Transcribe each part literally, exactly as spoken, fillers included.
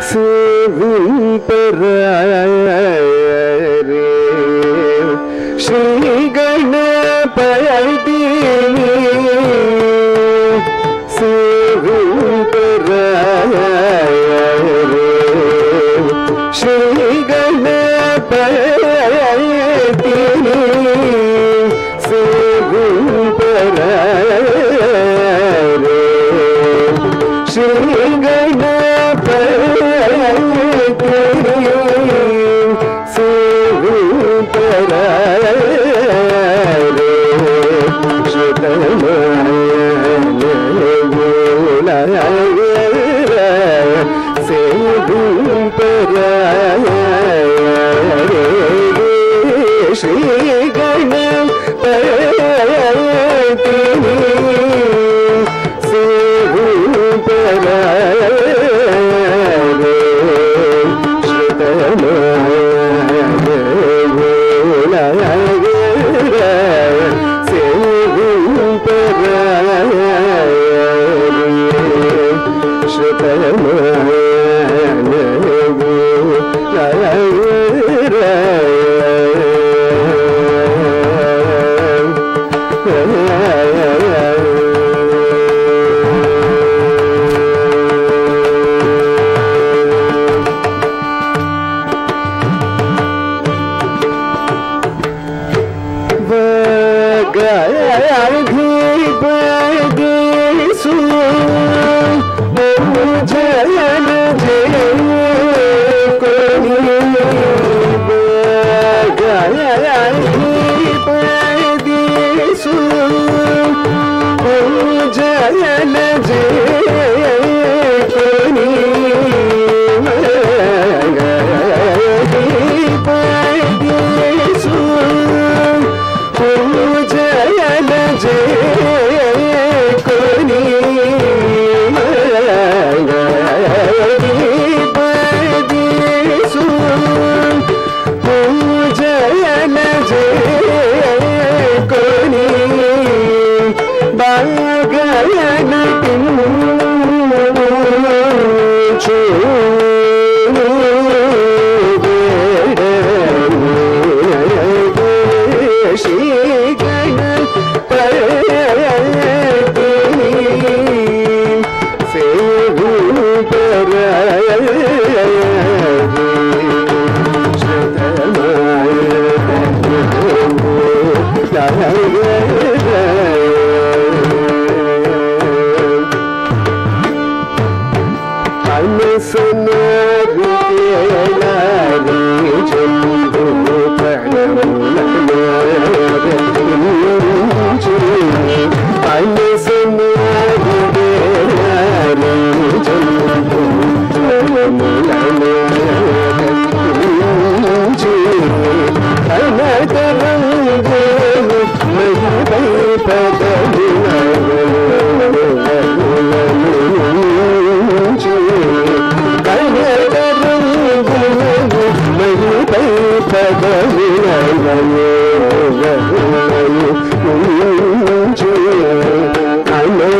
I know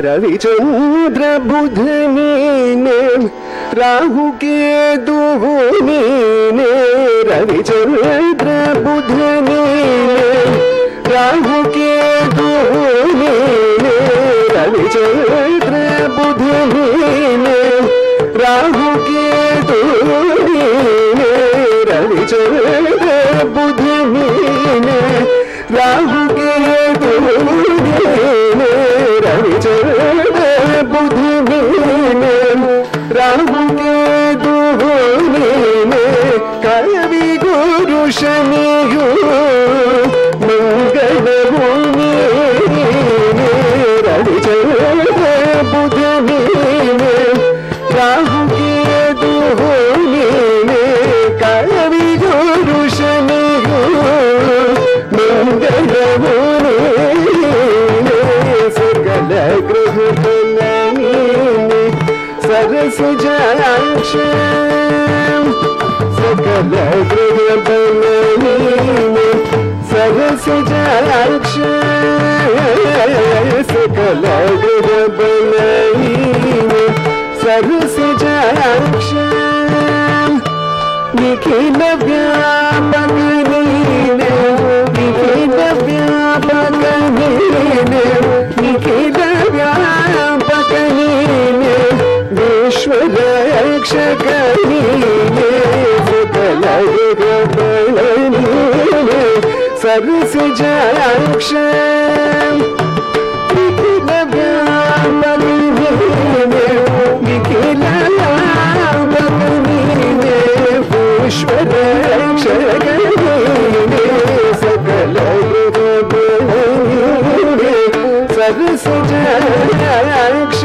Ravi चंद्र बुध नीने राहु केतु नीने रवि चंद्र बुध नीने राहु केतु नीने रवि चंद्र बुध नीने राहु केतु नीने रवि चंद्र बुध नीने राहु केतु नीने रवि चंद्र बुध नीने राहु केतु नीने कवि गुरु शनियु मंगल नीने रवि चंद्र बुध नीने राहु केतु नीने कवि गुरु शनियु मंगल नीने सकल ग्रह बलनीने सरस जाक्ष सकल ग्रह बलनीने सरस जाक्ष सकल ग्रह बलनीने सरस जाक्ष निखिल व्यापक नीने निखिल व्यापक नीने निखिल व्यापक नीने विश्व रक्षक नीने सकल ग्रह बलनीने सरस जाक्ष निखिल व्यापक नीने निखिल व्यापक नीने विश्व रक्षक नीने सकल ग्रह बलनीने सरस जाक्ष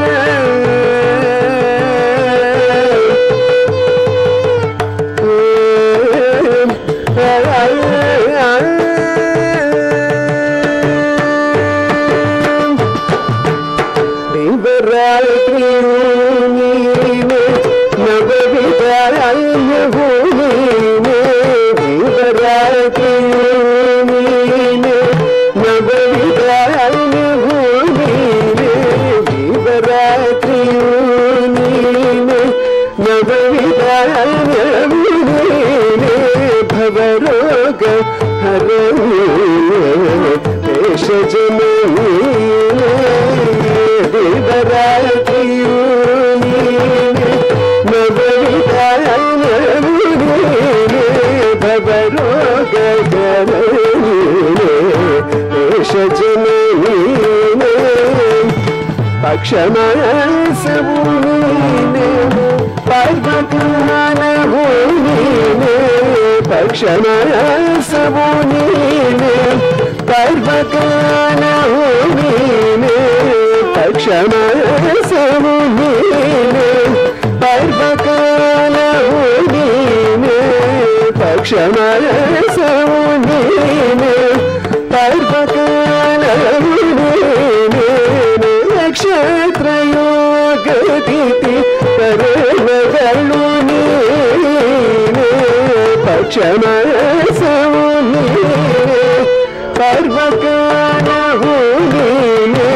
पक्षमासवुनीने पर्वकालवुनीने पक्षमासवुनीने पर्वकालवुनीने पक्षमासवुनीने पर्वकालवुनीने पक्षमासवुनीने पर्वकालवुनीने नक्षत्रयोगतिथि करणಗಳು ನೀನೆ ಪಕ್ಷಮಾಸವು ನೀನೆ ಪರ್ವಕಾಲವು ನೀನೆ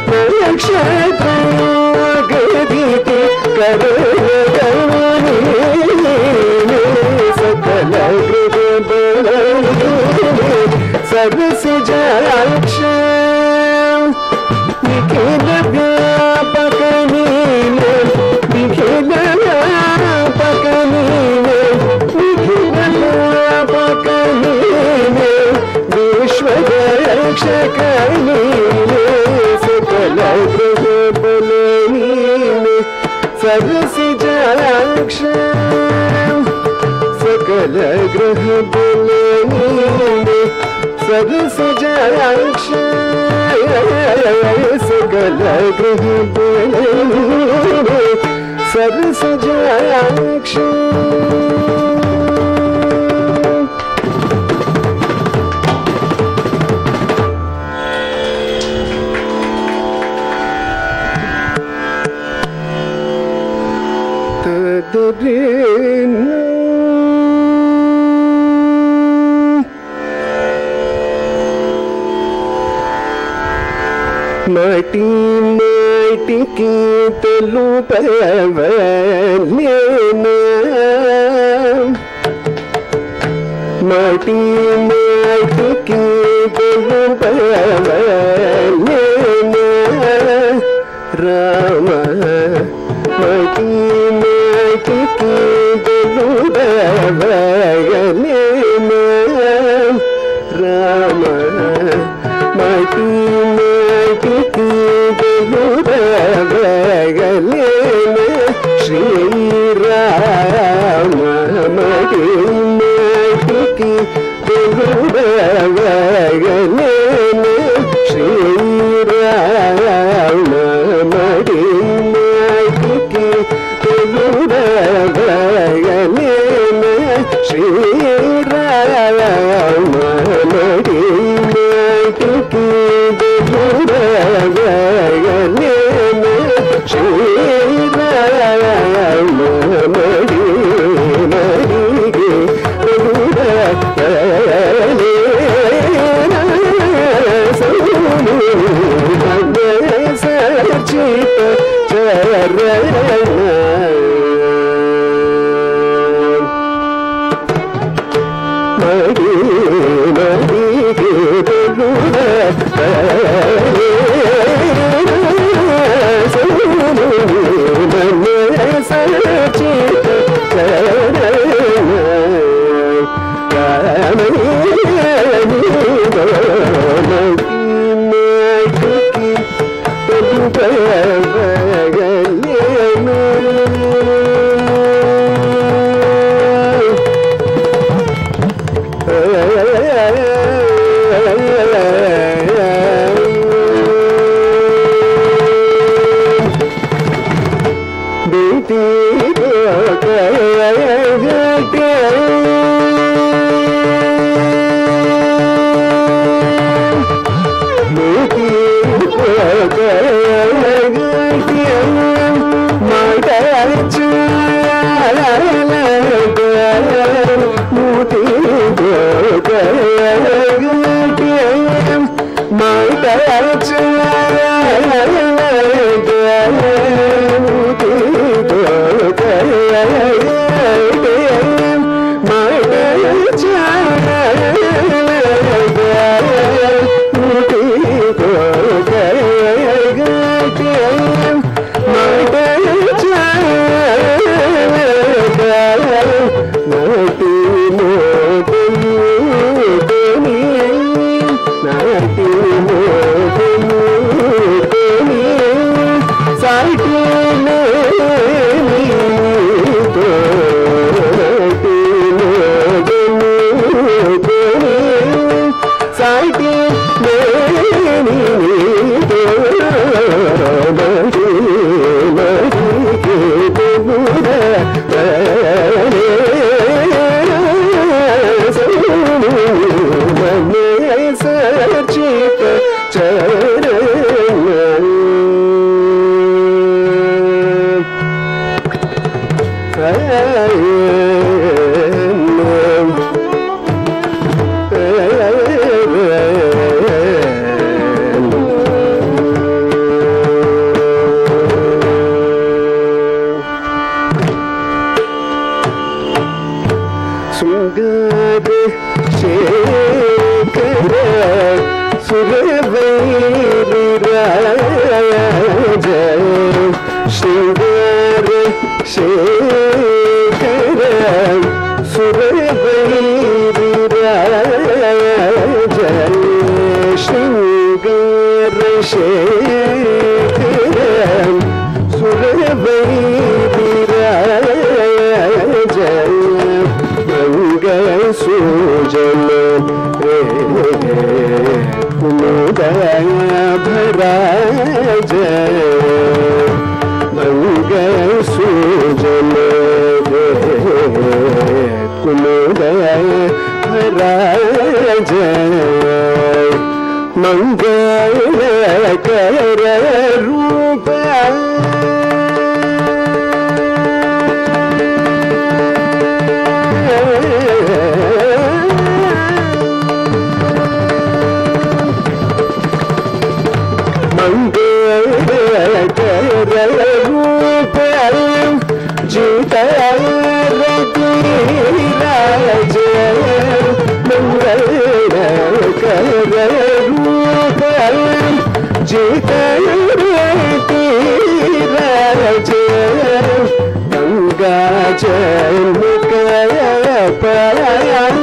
ನಕ್ಷತ್ರಯೋಗತಿಥಿ ಕರಣಗಳು ನೀನೆ ಸಕಲ ಗ್ರಹ ಬಲನೀನೆ ಸರ್ವಸ ಜಾಕ್ಷ निखिल व्यापक नीने निखिल व्यापक नीने निखिल व्यापक नीने विश्व रक्षक नीने सकल ग्रह बलनीने सरस जाक्ष सकल ग्रह बलनीने सरस जाक्ष सकल ग्रह बलनीने सरस जाक्ष माटी మాటికి తెలుపవలేనా మాటి మాటికి తెలుపవలేనా రామ మాటి మాటికి తెలుపవలేనా రామ మాటి మాటికి తెలుపవలేనా శ్రీరామ మాటి మాటికి తెలుపవలేనా శ్రీరామ మాటి మాటికి తెలుపవలేనా శ్రీరామ మాటి మాటికి తెలుపవలేనా శ్రీరామ మాటి మాటికి తెలుపవలేనా సచిత చరణ మడి మడికి తెలుపవలేనా సచిత చరణ Mangala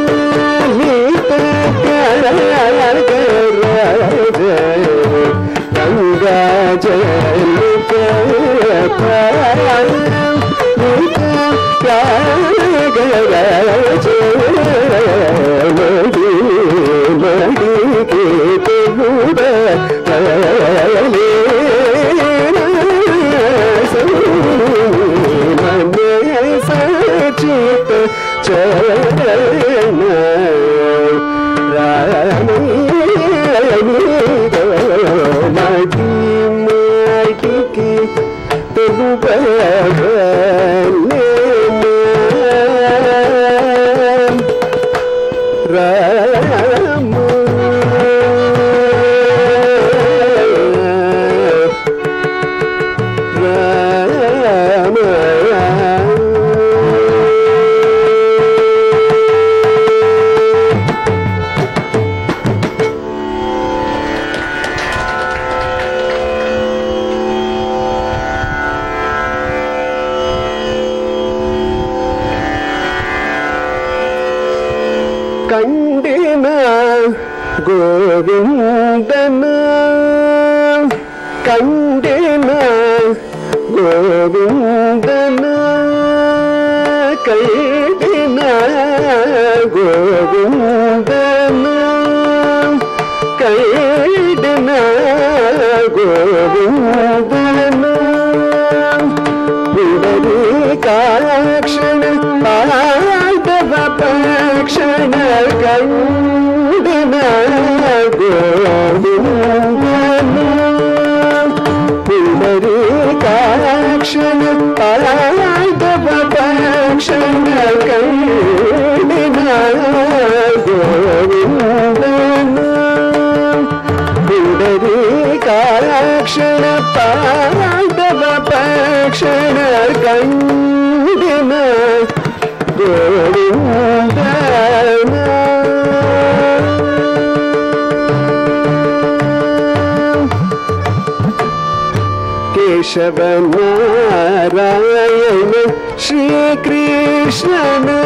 Naरायण Shri Krishna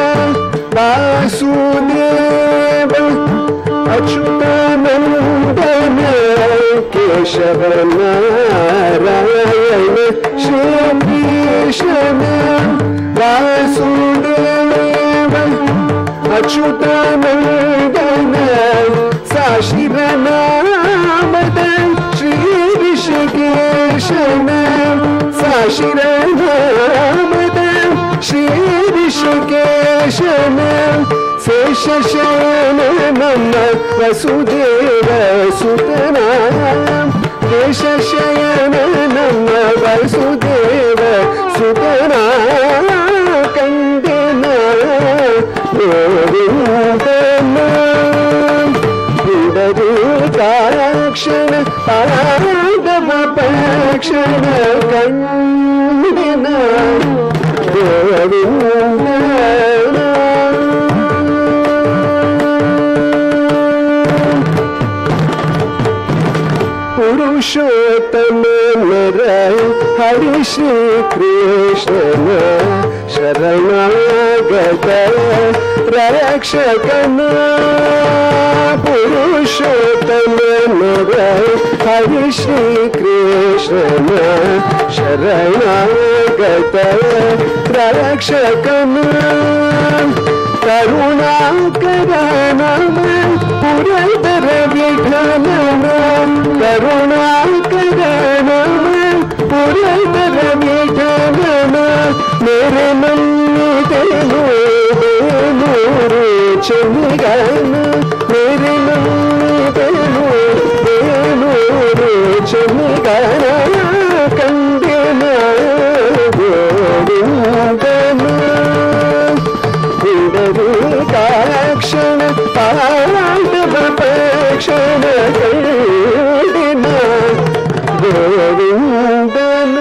Vasudeva Achyutanandana Keshava Naरायण Shri Krishna Vasudeva Achyutanandana Sashiranamada Shri Rishikeshana Sashiranamada Shri Rishikeshana Seshashana Nama Vasudeva Sutana Seshashana Nama Vasudeva Sutana Kandana Govindana Vidarukarakshana Paradava Pakshana Kandana Govindana Purushottama Nara Hari Shri Krishna Sharanagata Rakshakana Purushottama Nara Hari Shri Krishna Sharanagata Rakshakana Karunakaranama Puradara Vidhanama Karunakaranama Puradara Vidhanama Mere Namni Denu Denu Chennigana Mere Namni Denu Denu Chennigana Kandena Govindana Vidarukarakshana Paradava Pakshana Kandena Govindana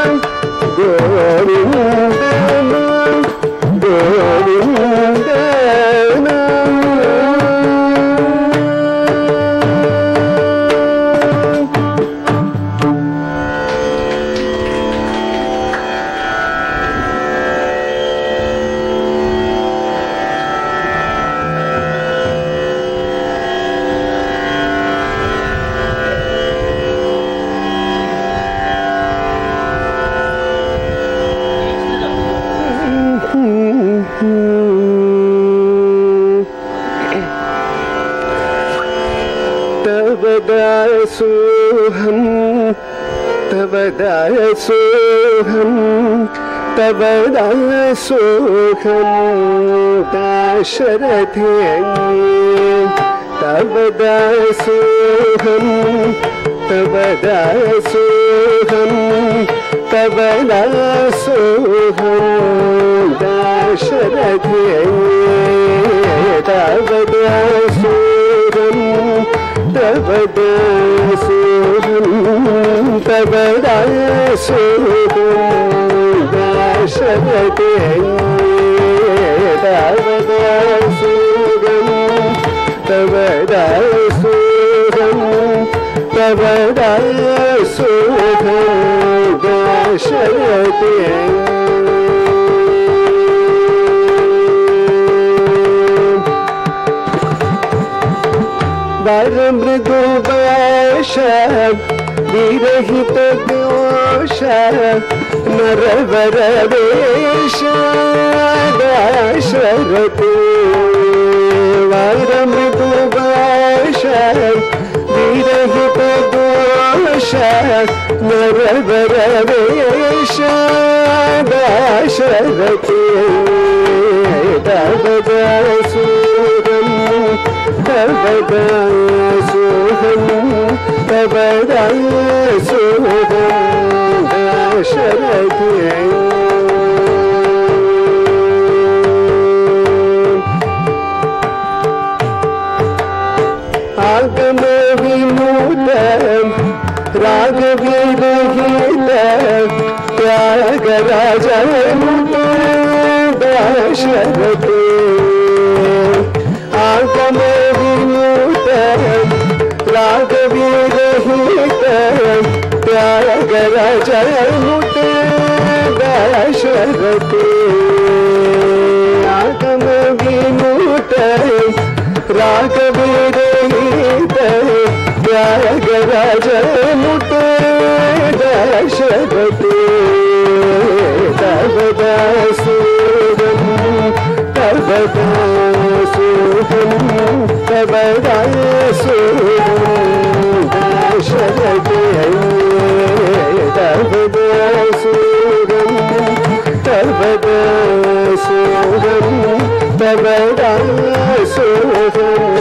Govindana Govindana दासोऽहं तव दासोऽहं तव दासोऽहं दाशरथे तव दासोऽहं तव दासोऽहं तव दासोऽहं दाशरथे तव दासोऽहं तव दासोऽहं तव दासोऽहं दाशरथे तव दासोऽहं तव दासोऽहं तव दासोऽहं दाशरथे मृदुभाष विरहित दोष नरवरवेश दाशरथे मृदुभाष विरहित दोष नरवरवेश दाशरथे तव दासोऽहं तव दासोऽहं तव दासोऽहं दाशरथे आगम विमुत रागविरहित त्यागराजमुत दाशरथे आगम विमुत रागविरहित त्यागराजमुत दाशरथे आगम विमुत रागविरहित त्यागराजमुत दाशरथे तव दासोऽहं तव दासोऽहं तव दासोऽहं दाशरथे तव दासोऽहं तव दासोऽहं तव दासोऽहं